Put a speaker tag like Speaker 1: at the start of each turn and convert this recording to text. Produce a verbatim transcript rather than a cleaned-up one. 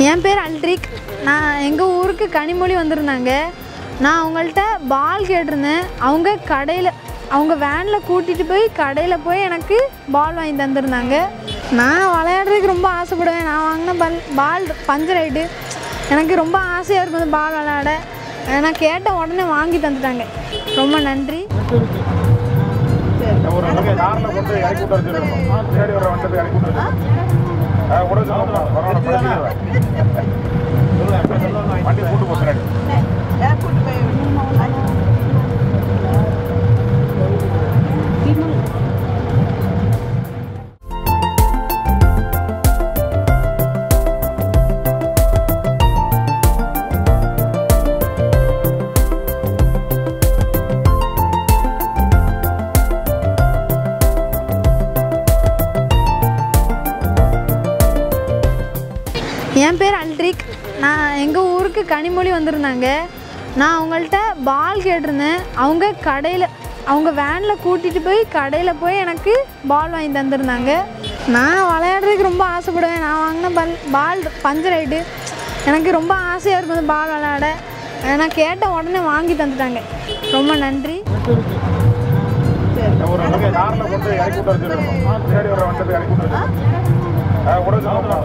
Speaker 1: என் பேர் அல்ட்ரிக். நான் எங்கள் ஊருக்கு கனிமொழி வந்திருந்தாங்க. நான் அவங்கள்ட்ட பால் கேட்டிருந்தேன். அவங்க கடையில் அவங்க வேனில் கூட்டிகிட்டு போய் கடையில் போய் எனக்கு பால் வாங்கி தந்துருந்தாங்க. நான் விளையாடுறதுக்கு ரொம்ப ஆசைப்படுவேன். நான் வாங்கின பால் பால் பஞ்சர் ஆகிட்டு எனக்கு ரொம்ப ஆசையாக இருக்கும் அந்த பால் விளையாட. நான் கேட்ட உடனே வாங்கி தந்துட்டாங்க. ரொம்ப நன்றி. என் பேர் அல்ட்ரிக். நான் எங்கள் ஊருக்கு கனிமொழி வந்திருந்தாங்க. நான் அவங்கள்ட்ட பால் கேட்டிருந்தேன். அவங்க கடையில் அவங்க வேனில் கூட்டிகிட்டு போய் கடையில் போய் எனக்கு பால் வாங்கி தந்துருந்தாங்க. நான் விளையாடுறதுக்கு ரொம்ப ஆசைப்படுவேன். நான் வாங்கின பால் பால் பஞ்சர் ஆகிட்டு எனக்கு ரொம்ப ஆசையாக இருக்கும் அந்த பால் விளையாட. நான் கேட்ட உடனே வாங்கி தந்துட்டாங்க. ரொம்ப நன்றி. ஒரு